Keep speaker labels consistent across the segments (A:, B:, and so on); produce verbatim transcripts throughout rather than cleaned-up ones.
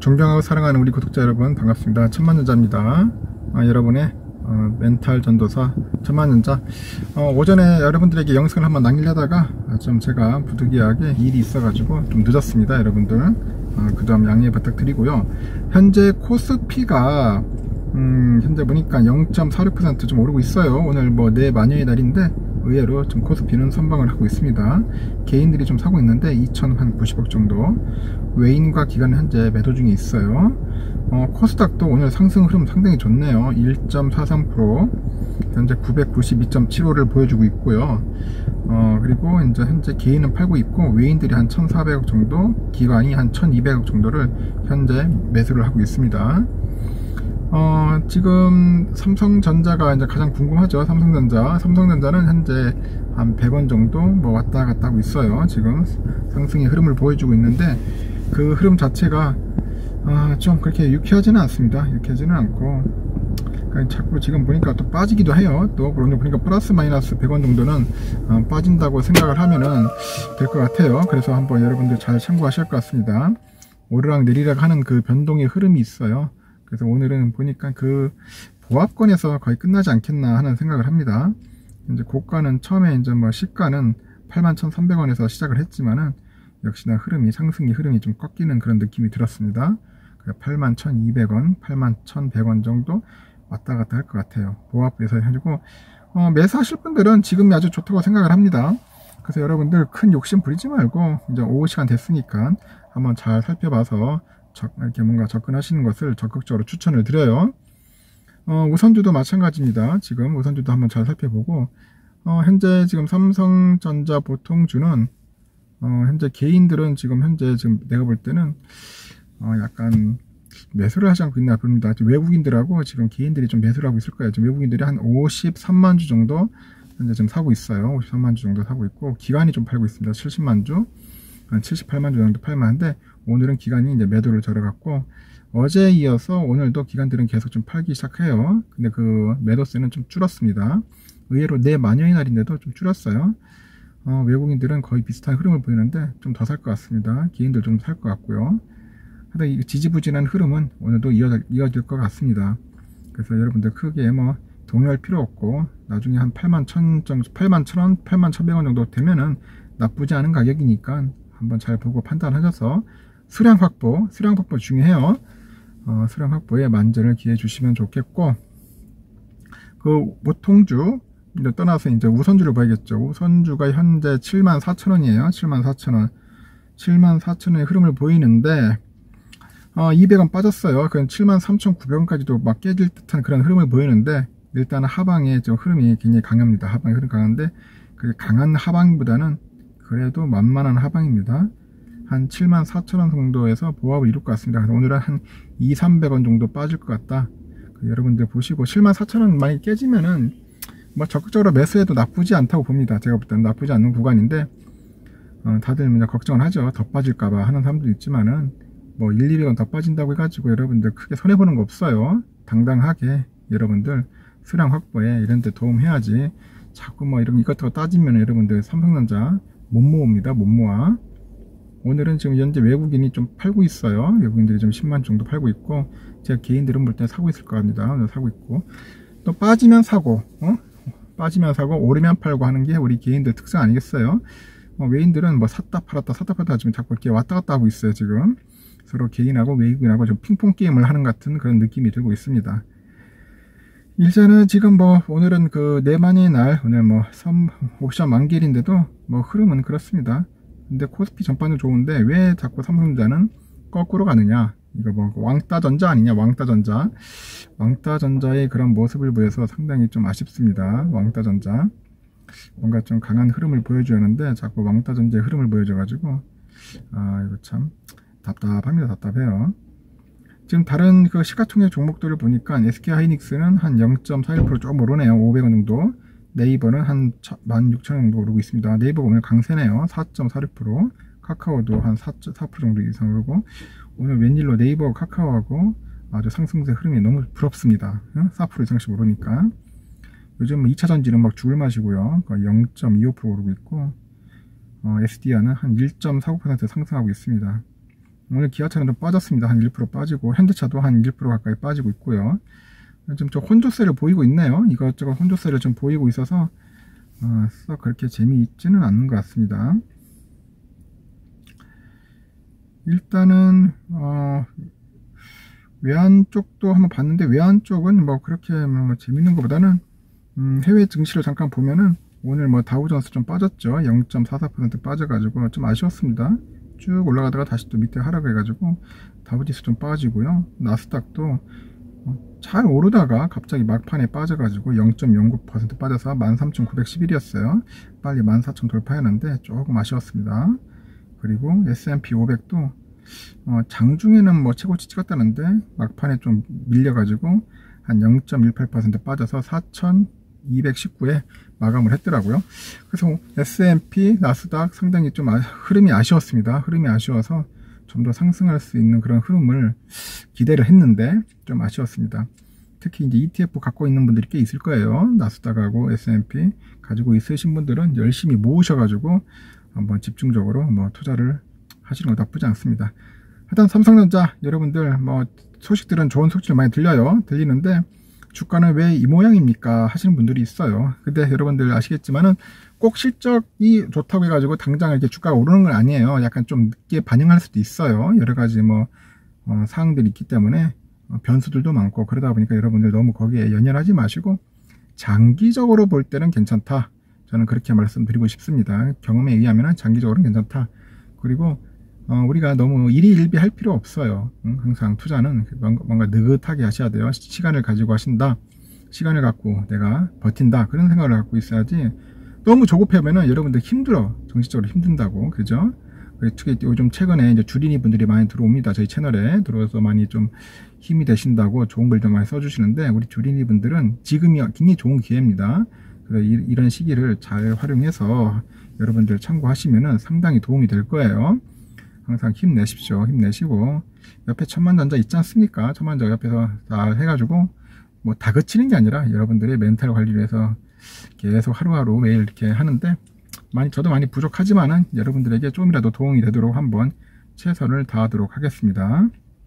A: 존경하고 사랑하는 우리 구독자 여러분 반갑습니다. 천만전자입니다. 아, 여러분의 어, 멘탈 전도사 천만전자. 어, 오전에 여러분들에게 영상을 한번 남기려다가 좀 제가 부득이하게 일이 있어가지고 좀 늦었습니다. 여러분들 어, 그 점 양해 부탁드리고요. 현재 코스피가 음, 현재 보니까 영 점 사육 퍼센트 좀 오르고 있어요. 오늘 뭐 내 마녀의 날인데 의외로 좀 코스피는 선방을 하고 있습니다. 개인들이 좀 사고 있는데 이천구십억 정도, 외인과 기관은 현재 매도 중에 있어요. 어, 코스닥도 오늘 상승 흐름 상당히 좋네요. 일 점 사삼 퍼센트, 현재 구백구십이 점 칠오를 보여주고 있고요. 어, 그리고 이제 현재 개인은 팔고 있고 외인들이 한 천사백억 정도, 기관이 한 천이백억 정도를 현재 매수를 하고 있습니다. 어, 지금 삼성전자가 이제 가장 궁금하죠. 삼성전자. 삼성전자는 현재 한 백 원 정도 뭐 왔다 갔다 하고 있어요. 지금 상승의 흐름을 보여주고 있는데 그 흐름 자체가 아, 좀 그렇게 유쾌하지는 않습니다. 유쾌하지는 않고 자꾸 지금 보니까 또 빠지기도 해요. 또 그런데 보니까 플러스 마이너스 백 원 정도는 어, 빠진다고 생각을 하면은 될 것 같아요. 그래서 한번 여러분들 잘 참고하실 것 같습니다. 오르락 내리락 하는 그 변동의 흐름이 있어요. 그래서 오늘은 보니까 그 보합권에서 거의 끝나지 않겠나 하는 생각을 합니다. 이제 고가는 처음에 이제 뭐 시가는 팔만 천삼백 원에서 시작을 했지만은 역시나 흐름이, 상승의 흐름이 좀 꺾이는 그런 느낌이 들었습니다. 팔만 천이백 원, 팔만 천백 원 정도 왔다 갔다 할 것 같아요. 보합에서 해가지고 어, 매수하실 분들은 지금이 아주 좋다고 생각을 합니다. 그래서 여러분들 큰 욕심 부리지 말고 이제 오후 시간 됐으니까 한번 잘 살펴봐서 이렇게 뭔가 접근하시는 것을 적극적으로 추천을 드려요. 어, 우선주도 마찬가지입니다. 지금 우선주도 한번 잘 살펴보고 어, 현재 지금 삼성전자 보통주는 어, 현재 개인들은 지금 현재 지금 내가 볼 때는 어, 약간 매수를 하지 않고 있나 봅니다. 외국인들하고 지금 개인들이 좀 매수를 하고 있을 거예요. 지금 외국인들이 한 오십삼만 주 정도 현재 지금 사고 있어요. 오십삼만 주 정도 사고 있고 기관이 좀 팔고 있습니다. 칠십만 주, 한 칠십팔만 주 정도 팔만한데 오늘은 기관이 이제 매도를 절어갔고 어제에 이어서 오늘도 기관들은 계속 좀 팔기 시작해요. 근데 그 매도세는 좀 줄었습니다. 의외로 내 마녀의 날인데도 좀 줄었어요. 어, 외국인들은 거의 비슷한 흐름을 보이는데 좀 더 살 것 같습니다. 개인들 좀 살 것 같고요. 하여튼 이 지지부진한 흐름은 오늘도 이어질, 이어질 것 같습니다. 그래서 여러분들 크게 뭐 동요할 필요 없고 나중에 한 팔만 천 정도, 팔만 천 원, 팔만 천백 원 정도 되면은 나쁘지 않은 가격이니까 한번 잘 보고 판단하셔서 수량 확보, 수량 확보 중요해요. 어, 수량 확보에 만전을 기해 주시면 좋겠고, 그 보통주 이제 떠나서 이제 우선주를 봐야겠죠. 우선주가 현재 칠만 사천 원이에요. 칠만 사천 원, 칠만 사천 원의 흐름을 보이는데 어, 이백 원 빠졌어요. 그건 칠만 삼천구백 원까지도 막 깨질 듯한 그런 흐름을 보이는데 일단은 하방에 좀 흐름이 굉장히 강합니다. 하방의 흐름 강한데 그 강한 하방보다는 그래도 만만한 하방입니다. 한 칠만 사천 원 정도에서 보합을 이룰 것 같습니다. 그래서 오늘은 한 이삼백 원 정도 빠질 것 같다. 여러분들 보시고 칠만 사천 원 많이 깨지면은 뭐 적극적으로 매수해도 나쁘지 않다고 봅니다. 제가 볼 때는 나쁘지 않는 구간인데 어, 다들 이제 걱정을 하죠. 더 빠질까봐 하는 사람도 있지만은 뭐 일, 이백 원 더 빠진다고 해가지고 여러분들 크게 손해보는 거 없어요. 당당하게 여러분들 수량 확보에 이런 데 도움해야지 자꾸 뭐 이런 이것저것 따지면 여러분들 삼성전자 못 모읍니다. 못 모아. 오늘은 지금 현재 외국인이 좀 팔고 있어요. 외국인들이 좀 십만 정도 팔고 있고 제가 개인들은 볼 때 사고 있을 것 같습니다. 사고 있고 또 빠지면 사고, 어? 빠지면 사고 오르면 팔고 하는 게 우리 개인들 특성 아니겠어요? 어, 외인들은 뭐 샀다 팔았다 샀다 팔았다 지금 자꾸 이렇게 왔다 갔다 하고 있어요. 지금 서로 개인하고 외국인하고 좀 핑퐁 게임을 하는 같은 그런 느낌이 들고 있습니다. 일단은 지금 뭐 오늘은 그 네마니의 날, 오늘 뭐 삼 옵션 만기일인데도 뭐 흐름은 그렇습니다. 근데 코스피 전반은 좋은데 왜 자꾸 삼성전자는 거꾸로 가느냐, 이거 뭐 왕따전자 아니냐. 왕따전자 왕따전자의 그런 모습을 보여서 상당히 좀 아쉽습니다. 왕따전자 뭔가 좀 강한 흐름을 보여주었는데 자꾸 왕따전자의 흐름을 보여줘 가지고 아 이거 참 답답합니다. 답답해요. 지금 다른 그 시가총액 종목들을 보니까 에스케이하이닉스는 한 영 점 사일 퍼센트 조금 오르네요. 오백 원 정도. 네이버는 한 만 육천 원 정도 오르고 있습니다. 네이버가 오늘 강세네요. 사 점 사육 퍼센트. 카카오도 한 사 퍼센트 정도 이상 오르고, 오늘 웬일로 네이버 카카오하고 아주 상승세 흐름이 너무 부럽습니다. 사 퍼센트 이상씩 오르니까. 요즘 이 차 전지는 막 죽을 맛이고요. 영 점 이오 퍼센트 오르고 있고, 어, 에스디아는 한 일 점 사구 퍼센트 상승하고 있습니다. 오늘 기아차는 좀 빠졌습니다. 한 일 퍼센트 빠지고 현대차도 한 일 퍼센트 가까이 빠지고 있고요. 좀 저 혼조세를 보이고 있네요. 이것저것 혼조세를 좀 보이고 있어서 어, 썩 그렇게 재미있지는 않는 것 같습니다. 일단은 어, 외환 쪽도 한번 봤는데 외환 쪽은 뭐 그렇게 뭐 재밌는 것보다는 음, 해외 증시를 잠깐 보면은 오늘 뭐 다우존스 좀 빠졌죠. 영 점 사사 퍼센트 빠져가지고 좀 아쉬웠습니다. 쭉 올라가다가 다시 또 밑에 하락해가지고 다우지수 좀 빠지고요. 나스닥도 잘 오르다가 갑자기 막판에 빠져가지고 영 점 영구 퍼센트 빠져서 만 삼천 구백십일이었어요. 빨리 만 사천 돌파했는데 조금 아쉬웠습니다. 그리고 에스 앤 피 오백도 어, 장중에는 뭐 최고치 찍었다는데 막판에 좀 밀려가지고 한 영 점 일팔 퍼센트 빠져서 사천이백십구에 마감을 했더라고요. 그래서 에스 앤 피, 나스닥 상당히 좀 아, 흐름이 아쉬웠습니다. 흐름이 아쉬워서 좀 더 상승할 수 있는 그런 흐름을 기대를 했는데 좀 아쉬웠습니다. 특히 이제 이티에프 갖고 있는 분들이 꽤 있을 거예요. 나스닥하고 에스 앤 피 가지고 있으신 분들은 열심히 모으셔가지고 한번 집중적으로 뭐 투자를 하시는 거 나쁘지 않습니다. 일단 삼성전자 여러분들 뭐 소식들은 좋은 소식들 많이 들려요. 들리는데 주가는 왜 이 모양입니까 하시는 분들이 있어요. 근데 여러분들 아시겠지만은 꼭 실적이 좋다고 해가지고 당장 이렇게 주가가 오르는 건 아니에요. 약간 좀 늦게 반영할 수도 있어요. 여러 가지 뭐 어, 사항들이 있기 때문에 어, 변수들도 많고 그러다 보니까 여러분들 너무 거기에 연연하지 마시고 장기적으로 볼 때는 괜찮다. 저는 그렇게 말씀드리고 싶습니다. 경험에 의하면 장기적으로는 괜찮다. 그리고 어, 우리가 너무 일희일비 할 필요 없어요. 응? 항상 투자는 뭔가, 뭔가 느긋하게 하셔야 돼요. 시간을 가지고 하신다. 시간을 갖고 내가 버틴다. 그런 생각을 갖고 있어야지 너무 조급해하면은 여러분들 힘들어. 정신적으로 힘든다고. 그죠? 특히 요즘 최근에 이제 주린이 분들이 많이 들어옵니다. 저희 채널에 들어와서 많이 좀 힘이 되신다고 좋은 글도 많이 써주시는데 우리 주린이 분들은 지금이 굉장히 좋은 기회입니다. 그래서 이, 이런 시기를 잘 활용해서 여러분들 참고하시면은 상당히 도움이 될 거예요. 항상 힘내십시오. 힘내시고 옆에 천만전자 있지 않습니까? 천만전자 옆에서 다 해가지고 뭐 다그치는 게 아니라 여러분들의 멘탈 관리를 해서 계속 하루하루 매일 이렇게 하는데 많이 저도 많이 부족하지만은 여러분들에게 좀이라도 도움이 되도록 한번 최선을 다하도록 하겠습니다.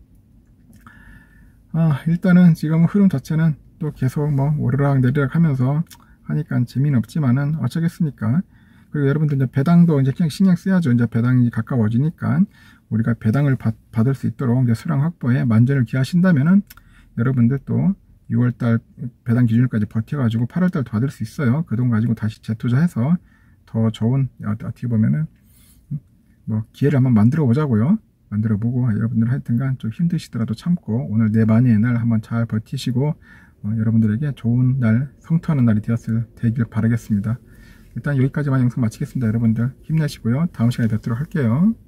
A: 아, 일단은 지금 흐름 자체는 또 계속 뭐 오르락 내리락 하면서 하니까 재미는 없지만은 어쩌겠습니까? 그리고 여러분들 이제 배당도 이제 그냥 신경 써야죠. 이제 배당이 가까워지니까 우리가 배당을 받, 받을 수 있도록 이제 수량 확보에 만전을 기하신다면은 여러분들 또 유월달 배당 기준일까지 버텨가지고 팔월달 받을 수 있어요. 그 돈 가지고 다시 재투자해서 더 좋은 어떻게 보면은 뭐 기회를 한번 만들어 보자고요. 만들어 보고 여러분들 하여튼간 좀 힘드시더라도 참고 오늘 내 만회의 날 한번 잘 버티시고 어, 여러분들에게 좋은 날 성투하는 날이 되었을 되길 바라겠습니다. 일단 여기까지만 영상 마치겠습니다. 여러분들 힘내시고요. 다음 시간에 뵙도록 할게요.